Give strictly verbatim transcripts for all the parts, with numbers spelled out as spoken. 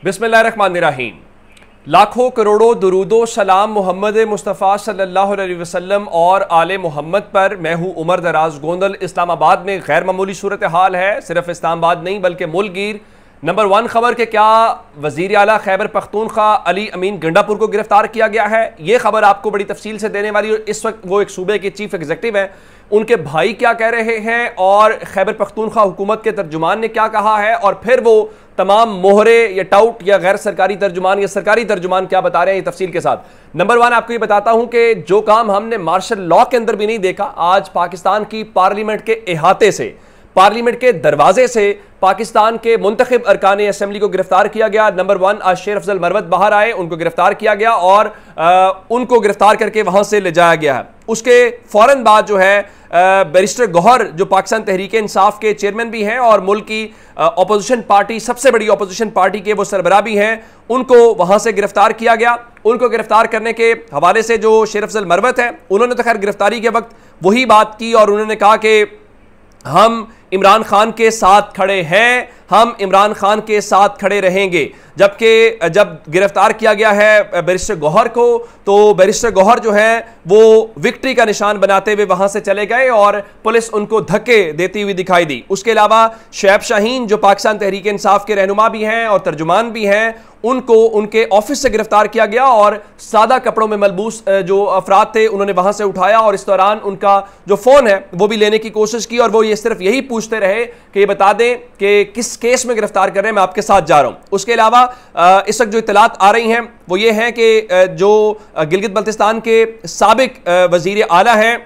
बिस्मिल्लाहिर्रहमानिर्रहीम। लाखों करोड़ों दुरूदो सलाम मोहम्मद मुस्तफ़ा सल्लल्लाहु अलैहि वसल्लम और आले मोहम्मद पर। मैं हूँ उमर, दाराज गोंदल। इस्लामाबाद में गैर मामूली सूरत हाल है। सिर्फ इस्लामाबाद नहीं बल्कि मुल्क गिर। नंबर वन खबर के क्या वज़ीर आला खैबर पख्तूनख्वा अली अमीन गंडापुर को गिरफ्तार किया गया है। ये खबर आपको बड़ी तफसील से देने वाली। इस वक्त वो एक सूबे के चीफ एग्जीक्यूटिव हैं, उनके भाई क्या कह रहे हैं और खैबर पख्तूनख्वा हुकूमत के तर्जुमान ने क्या कहा है, और फिर वो तमाम मोहरे या टाउट या गैर सरकारी तर्जुमान या सरकारी तर्जुमान क्या बता रहे हैं, ये तफसील के साथ। नंबर वन आपको ये बताता हूं कि जो काम हमने मार्शल लॉ के अंदर भी नहीं देखा, आज पाकिस्तान की पार्लियामेंट के इहाते से, पार्लियामेंट के दरवाजे से पाकिस्तान के मुंतखब अरकान असेंबली को गिरफ्तार किया गया। नंबर वन, आज शेर अफजल मरवत बाहर आए, उनको गिरफ्तार किया गया और आ, उनको गिरफ्तार करके वहां से ले जाया गया है। उसके फौरन बाद जो है बैरिस्टर गौहर, जो पाकिस्तान तहरीक इंसाफ के चेयरमैन भी हैं और मुल्क की अपोजिशन पार्टी, सबसे बड़ी अपोजिशन पार्टी के वो सरबराह भी हैं, उनको वहां से गिरफ्तार किया गया। उनको गिरफ्तार करने के हवाले से जो शेर अफजल मरवत है, उन्होंने तो खैर गिरफ्तारी के वक्त वही बात की और उन्होंने कहा कि हम इमरान खान के साथ खड़े हैं, हम इमरान खान के साथ खड़े रहेंगे। जबकि जब गिरफ्तार किया गया है बैरिस्टर गौहर को, तो बैरिस्टर गौहर जो है वो विक्ट्री का निशान बनाते हुए वहां से चले गए और पुलिस उनको धक्के देती हुई दिखाई दी। उसके अलावा शैब शाहीन, जो पाकिस्तान तहरीक इंसाफ के रहनुमा भी हैं और तर्जुमान भी हैं, उनको उनके ऑफिस से गिरफ्तार किया गया और सादा कपड़ों में मलबूस जो अफराद थे उन्होंने वहां से उठाया और इस दौरान उनका जो फोन है वो भी लेने की कोशिश की और वो ये सिर्फ यही पूछते रहे कि ये बता दें कि किस केस में गिरफ्तार कर रहे हैं, मैं आपके साथ जा रहा हूं। उसके अलावा इस वक्त जो इत्तलात आ रही हैं वो ये हैं कि जो गिलगित बल्तिस्तान के साबिक वजीर आला हैं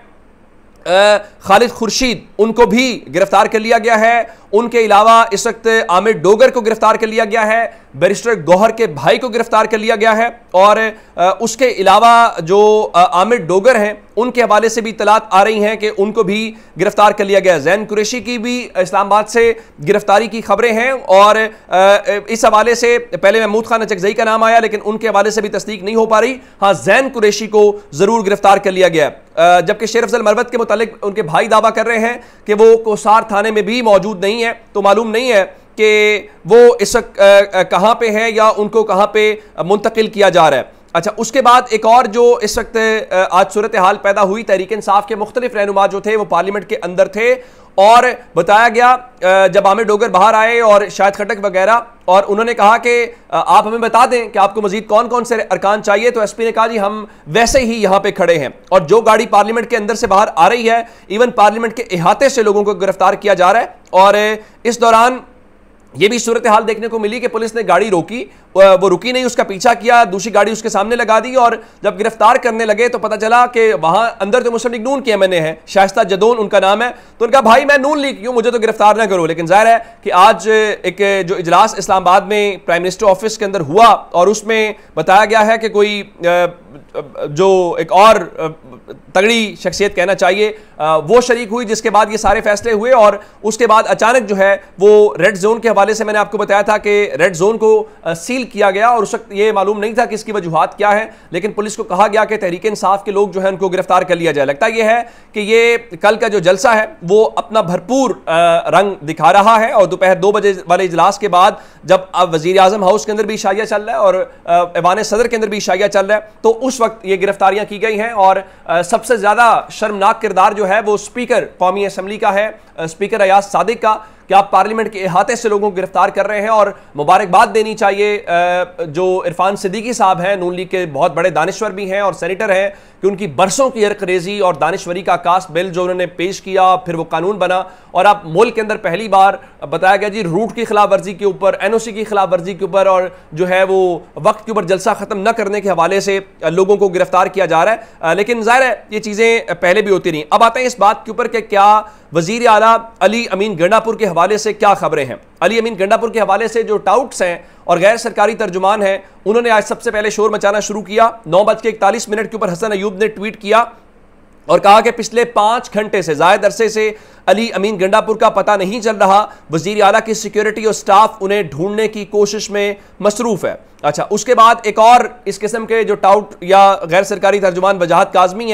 खालिद खुर्शीद, उनको भी गिरफ्तार कर लिया गया है। उनके अलावा इस वक्त आमिर डोगर को गिरफ्तार कर लिया गया है, बैरिस्टर गौहर के भाई को गिरफ्तार कर लिया गया है और उसके अलावा जो आमिर डोगर हैं उनके हवाले से भी इत्तलात आ रही हैं कि उनको भी गिरफ्तार कर लिया गया है। जैन कुरैशी की भी इस्लामाबाद से गिरफ्तारी की खबरें हैं और इस हवाले से पहले महमूद खान अचकजई का नाम आया लेकिन उनके हवाले से भी तस्दीक नहीं हो पा रही। हाँ, जैन कुरैशी को जरूर गिरफ्तार कर लिया गया है। जबकि शेर अफजल मरवत के मुतालिक उनके भाई दावा कर रहे हैं कि वो कोसार थाने में भी मौजूद नहीं है, तो मालूम नहीं है कि वो इस वक्त कहां पे है या उनको कहां पे मुंतकिल किया जा रहा है। अच्छा, उसके बाद एक और जो इस वक्त आज सूरत हाल पैदा हुई, तहरीक इंसाफ के मुख्तलिफ रहनुमा जो थे वो पार्लियामेंट के अंदर थे और बताया गया जब आमिर डोगर बाहर आए और शायद खटक वगैरह, और उन्होंने कहा कि आप हमें बता दें कि आपको मजीद कौन कौन से अरकान चाहिए, तो एसपी ने कहा जी हम वैसे ही यहां पे खड़े हैं। और जो गाड़ी पार्लियामेंट के अंदर से बाहर आ रही है, इवन पार्लियामेंट के इहाते से लोगों को गिरफ्तार किया जा रहा है। और इस दौरान ये भी सूरत हाल देखने को मिली कि पुलिस ने गाड़ी रोकी, वो रुकी नहीं, उसका पीछा किया, दूसरी गाड़ी उसके सामने लगा दी और जब गिरफ्तार करने लगे तो पता चला कि वहां अंदर तो मुस्लिम लीग नून के एमएनए है, शाइस्ता जदोन उनका नाम है। तो उनका भाई मैं नून लीग क्यों, मुझे तो गिरफ्तार ना करो। लेकिन जाहिर है कि आज एक जो इजलास इस्लामाबाद में प्राइम मिनिस्टर ऑफिस के अंदर हुआ और उसमें बताया गया है कि कोई जो एक और तगड़ी शख्सियत कहना चाहिए वो शरीक हुई, जिसके बाद ये सारे फैसले हुए। और उसके बाद अचानक जो है वो रेड जोन के हवाले से मैंने आपको बताया था कि रेड जोन को सील किया गया और उस वक्त ये मालूम नहीं था कि इसकी वजूहात क्या है, लेकिन पुलिस को कहा गया कि तहरीक इंसाफ के लोग जो है उनको गिरफ्तार कर लिया जाए। लगता यह है कि ये कल का जो जलसा है वो अपना भरपूर रंग दिखा रहा है और दोपहर दो बजे वाले इजलास के बाद जब अब वजीर आजम हाउस के अंदर भी इशाइया चल रहा है और ऐवान सदर के अंदर भी इशाइया चल रहा है, तो उस वक्त ये गिरफ्तारियां की गई हैं। और सबसे ज्यादा शर्मनाक किरदार जो है वो स्पीकर कौमी असेंबली का है, स्पीकर अयाज सादिक का, कि आप पार्लियामेंट के इहाते से लोगों को गिरफ्तार कर रहे हैं। और मुबारकबाद देनी चाहिए जो इरफान सिद्दीकी साहब हैं, नून लीग के बहुत बड़े दानिश्वर भी हैं और सेनेटर हैं, कि उनकी बरसों की अरकरेजी और दानिश्वरी का कास्ट बिल जो उन्होंने पेश किया, फिर वो कानून बना और अब मुल्क के अंदर पहली बार बताया गया जी रूट की खिलाफ वर्जी के ऊपर, एनओसी की खिलाफ वर्जी के ऊपर और जो है वो वक्त के ऊपर जलसा खत्म न करने के हवाले से लोगों को गिरफ्तार किया जा रहा है। लेकिन जाहिर है ये चीजें पहले भी होती रही। अब आते हैं इस बात के ऊपर कि क्या वजीर आला अली अमीन गंडापुर के हवाले से क्या खबरें हैं। अली अमीन गंडापुर के हवाले से जो टाउट्स हैं और गैर सरकारी तर्जुमान हैं, उन्होंने आज सबसे पहले शोर मचाना शुरू किया। नौ बज के इकतालीस मिनट के ऊपर हसन अयूब ने ट्वीट किया और कहा कि पिछले पांच घंटे से जायद अरसे से अली अमीन गंडापुर का पता नहीं चल रहा, वजीर आला की सिक्योरिटी और स्टाफ उन्हें ढूंढने की कोशिश में मसरूफ है। अच्छा, उसके बाद एक और इस किस्म के जो टाउट या गैर सरकारी तर्जुमान वजाहत काज़मी हैं,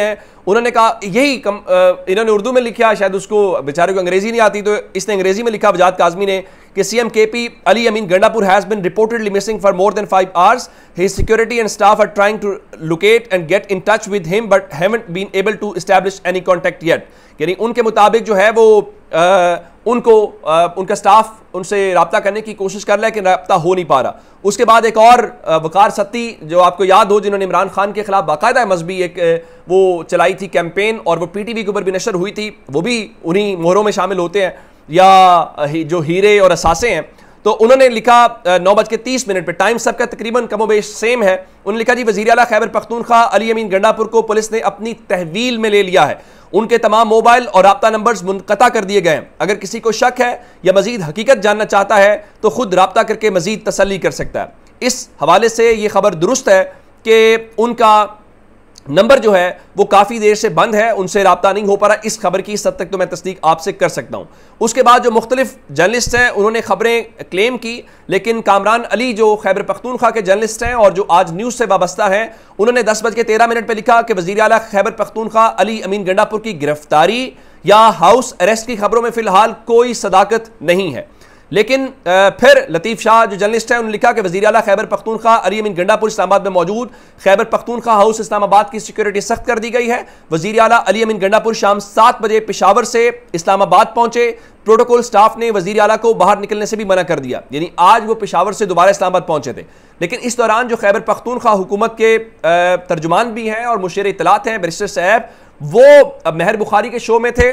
उन्होंने कहा, यही कम, इन्होंने उर्दू में लिखा, शायद उसको बेचारे को अंग्रेजी नहीं आती तो इसने अंग्रेजी में लिखा वजाद काज़मी ने कि CM KP Ali Amin Gandapur has been reportedly missing for more than five hours, his security and staff are trying to locate and get in touch with him but haven't been able to establish any contact yet. यानी उनके मुताबिक जो है वो आ, उनको आ, उनका staff उनसे रब्ता करने की कोशिश कर रहा है कि रब्ता हो नहीं पा रहा। उसके बाद एक और वकार सत्ती, जो आपको याद हो, जिन्होंने इमरान खान के खिलाफ बाकायदा मजहबी एक वो चलाई थी कैंपेन और वो पीटीवी के ऊपर भी नशर हुई थी, वो भी उन्हीं मोहरों में शामिल होते हैं या जो हीरे और असासे हैं। तो उन्होंने लिखा नौ बज के तीस मिनट पर, टाइम सबका तकरीबन कमोबेश सेम है। उन्होंने लिखा, जी वज़ीर आला खैबर पख्तूनख्वा अली अमीन गंडापुर को पुलिस ने अपनी तहवील में ले लिया है, उनके तमाम मोबाइल और राब्ता नंबर्स मुनक़ता कर दिए गए हैं। अगर किसी को शक है या मजीद हकीकत जानना चाहता है तो खुद राब्ता करके मजीद तसल्ली कर सकता है। इस हवाले से ये खबर दुरुस्त है कि उनका नंबर जो है वो काफ़ी देर से बंद है, उनसे रब्ता नहीं हो पा रहा। इस खबर की इस हद तक तो मैं तस्दीक आपसे कर सकता हूँ। उसके बाद जो मुख्तलिफ जर्नलिस्ट हैं उन्होंने खबरें क्लेम की, लेकिन कामरान अली जो खैबर पख्तूनख्वा के जर्नलिस्ट हैं और जो आज न्यूज़ से वाबस्ता हैं, उन्होंने दस बज के तेरह मिनट पर लिखा कि वज़ीर आला खैबर पख्तूनख्वा अली अमीन गंडापुर की गिरफ्तारी या हाउस अरेस्ट की खबरों में फिलहाल कोई सदाकत नहीं है। लेकिन फिर लतीफ़ शाह जो जर्नलिस्ट है उन्होंने लिखा कि वज़ीर आला खैबर पख्तूनख्वा अली अमीन गंडापुर इस्लामाबाद में मौजूद खैबर पख्तूनख्वा हाउस इस्लामाबाद की सिक्योरिटी सख्त कर दी गई है। वज़ीर आला अली अमीन गंडापुर शाम सात बजे पेशावर से इस्लामाबाद पहुंचे। प्रोटोकॉल स्टाफ ने वज़ीर आला को बाहर निकलने से भी मना कर दिया, यानी आज वो पेशावर से दोबारा इस्लामाबाद पहुंचे थे। लेकिन इस दौरान जो खैबर पख्तूनख्वा हुकूमत के तर्जुमान भी हैं और मुशीर इत्तलात हैं बैरिस्टर साहब, वो महर बुखारी के शो में थे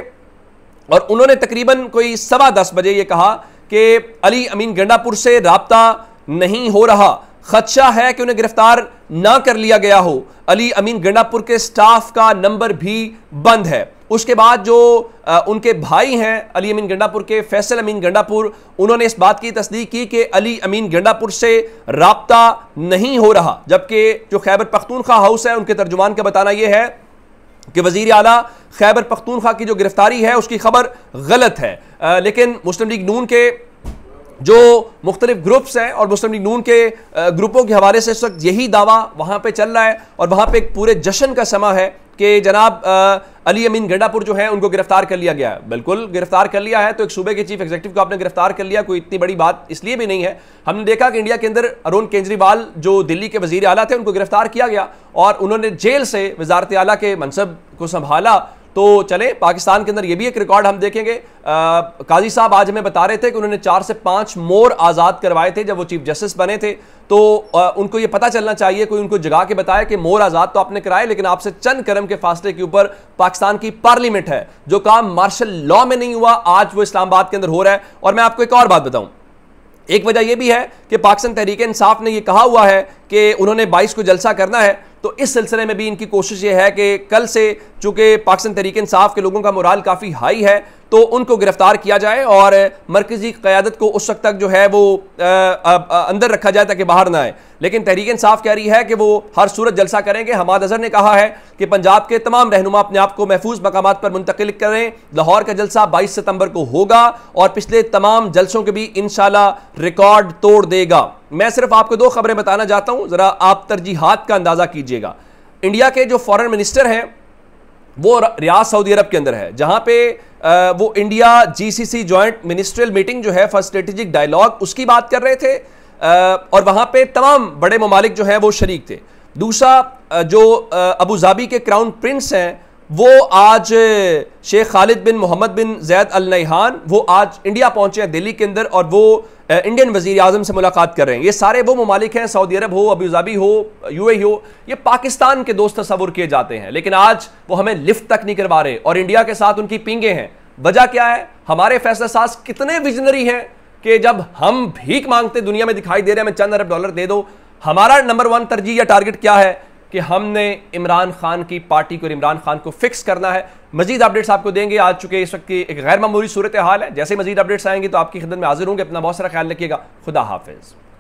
और उन्होंने तकरीबन कोई सवा दस बजे ये कहा कि अली अमीन गंडापुर से राब्ता नहीं हो रहा, खदशा है कि उन्हें गिरफ्तार ना कर लिया गया हो। अली अमीन गंडापुर के स्टाफ का नंबर भी बंद है। उसके बाद जो आ, उनके भाई हैं अली अमीन गंडापुर के, फैसल अमीन गंडापुर, उन्होंने इस बात की तस्दीक की कि अली अमीन गंडापुर से राब्ता नहीं हो रहा, जबकि जो खैबर पख्तूनख्वा हाउस है उनके तर्जुमान का बताना यह है कि वज़ीर आला खैबर पख्तूनख्वा की जो गिरफ्तारी है उसकी खबर गलत है। आ, लेकिन मुस्लिम लीग नून के जो मुख्तलिफ ग्रुप्स हैं और मुस्लिम लीग नून के ग्रुपों के हवाले से इस वक्त यही दावा वहाँ पे चल रहा है और वहाँ पे एक पूरे जश्न का समा है कि जनाब अली अमीन गंडापुर जो है उनको गिरफ्तार कर लिया गया है। बिल्कुल गिरफ्तार कर लिया है, तो एक सूबे के चीफ एग्जीक्यूटिव को आपने गिरफ्तार कर लिया, कोई इतनी बड़ी बात इसलिए भी नहीं है। हमने देखा कि इंडिया के अंदर अरुण केजरीवाल जो दिल्ली के वजीर आला थे उनको गिरफ्तार किया गया और उन्होंने जेल से वजारत आला के मनसब को संभाला। तो चले पाकिस्तान के अंदर ये भी एक रिकॉर्ड हम देखेंगे। काजी साहब आज हमें बता रहे थे कि उन्होंने चार से पांच मोर आज़ाद करवाए थे जब वो चीफ जस्टिस बने थे। तो आ, उनको ये पता चलना चाहिए, कोई उनको जगा के बताया कि मोर आज़ाद तो आपने कराए, लेकिन आपसे चंद करम के फासले के ऊपर पाकिस्तान की पार्लियामेंट है, जो काम मार्शल लॉ में नहीं हुआ आज वो इस्लामाबाद के अंदर हो रहा है। और मैं आपको एक और बात बताऊं, एक वजह यह भी है कि पाकिस्तान तहरीक इंसाफ ने यह कहा हुआ है कि उन्होंने बाईस को जलसा करना है, तो इस सिलसिले में भी इनकी कोशिश ये है कि कल से चूंकि पाकिस्तान तहरीक इंसाफ के लोगों का मोराल काफ़ी हाई है तो उनको गिरफ्तार किया जाए और मरकजी क़यादत को उस वक्त तक जो है वो आ, आ, आ, अंदर रखा जाए ताकि बाहर ना आए। लेकिन तहरीक इंसाफ कह रही है कि वो हर सूरत जलसा करेंगे। हमाद अजहर ने कहा है कि पंजाब के तमाम रहनुमा अपने आप को महफूज मकामात पर मुंतकिल करें। लाहौर का जलसा बाईस सितंबर को होगा और पिछले तमाम जलसों के भी इंशाल्लाह रिकॉर्ड तोड़ देगा। मैं सिर्फ आपको दो खबरें बताना चाहता हूं, जरा आप तरजीहात का अंदाजा कीजिएगा। इंडिया के जो फॉरेन मिनिस्टर हैं वो रियाद सऊदी अरब के अंदर है, जहां पे वो India GCC joint ministerial meeting जो है फॉर स्ट्रेटेजिक डायलॉग उसकी बात कर रहे थे और वहां पे तमाम बड़े ममालिक जो हैं वो शरीक थे। दूसरा जो अबू धाबी के क्राउन प्रिंस हैं वो आज शेख खालिद बिन मोहम्मद बिन जैद अल नहियान वो आज इंडिया पहुंचे हैं दिल्ली के अंदर और वो इंडियन वजीर आजम से मुलाकात कर रहे हैं। ये सारे वो ममालिक हैं, सऊदी अरब हो, अबू धाबी हो, यूएई हो, ये पाकिस्तान के दोस्त तस्वुर किए जाते हैं, लेकिन आज वो हमें लिफ्ट तक नहीं करवा रहे और इंडिया के साथ उनकी पिंगे हैं। वजह क्या है? हमारे फैसला साज कितने विजनरी हैं कि जब हम भीख मांगते दुनिया में दिखाई दे रहे हैं हमें चंद अरब डॉलर दे दो। हमारा नंबर वन तरजीह या टारगेट क्या है कि हमने इमरान खान की पार्टी को, इमरान खान को फिक्स करना है। मजीद अपडेट्स आपको देंगे। आज चुके इस वक्त की एक गैर मामूली सूरत हाल है, जैसे मजीद अपडेट्स आएंगे तो आपकी खिदमत में हाजिर होंगे। अपना बहुत सारा ख्याल रखिएगा। खुदा हाफिज।